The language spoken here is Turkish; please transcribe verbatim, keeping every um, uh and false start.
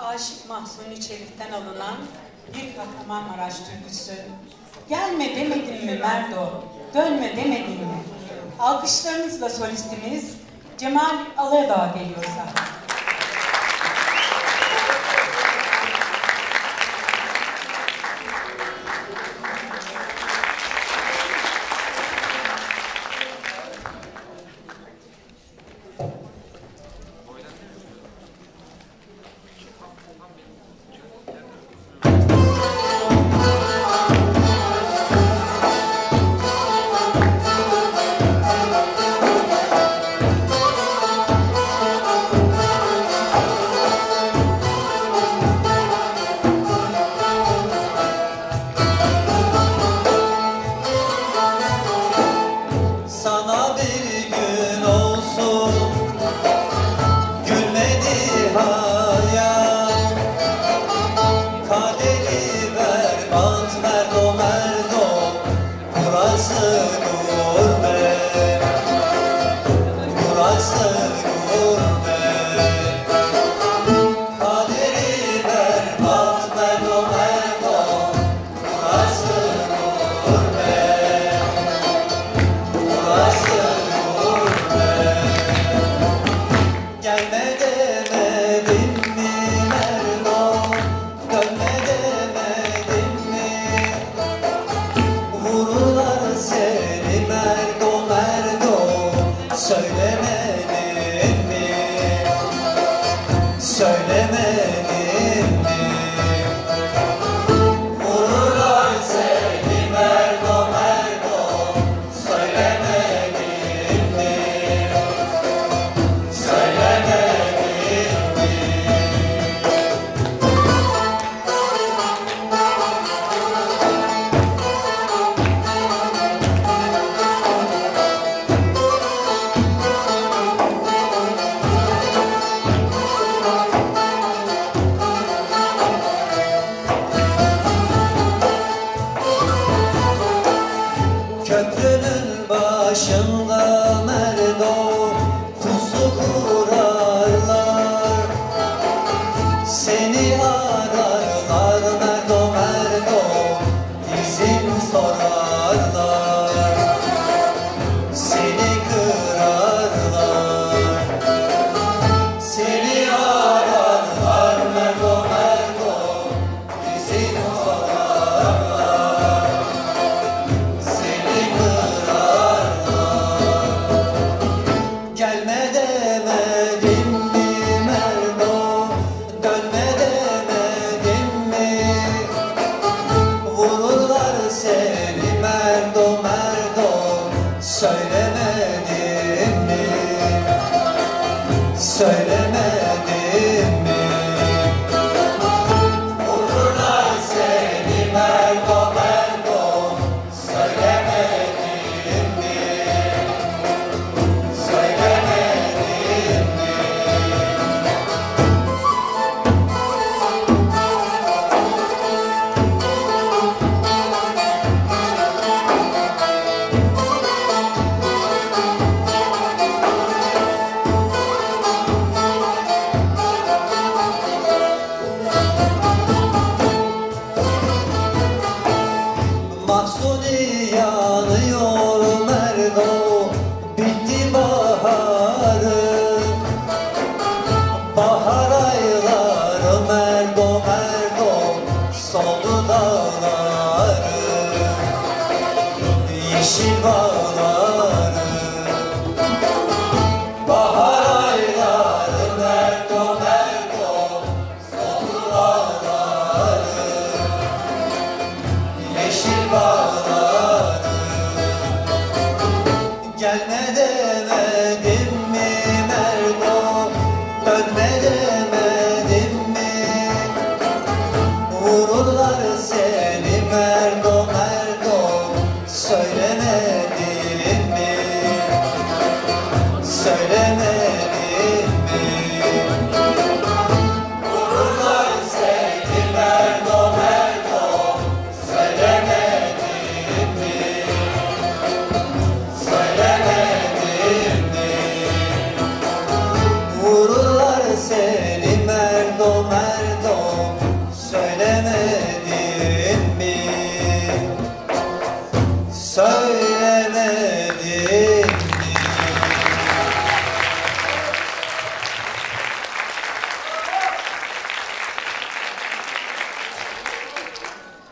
Aşık Mahzuni Çelik'ten alınan bir Kahramanmaraş türküsü. Gelme demedim mi Merdo, dönme demedim mi? Alkışlarınızla solistimiz Cemal Aladağ geliyor zaten. Köprünün başında Merdo pusu kurarlar. Seni ararlar Merdo Merdo, izin sorarlar. Seni kırarlar. Seni ararlar Merdo Merdo, izin sorarlar. Gelme demedim mi Merdo, dönme demedim mi? Vururlar seni Merdo Merdo, söylemedim mi? Söylemedim mi? Vururlar seni Merdo Merdo, söylemedim mi? Mahzuni yanıyor Merdo, bitti baharı. Bahar ayları Merdo Merdo, soldu dağları. Yeşil var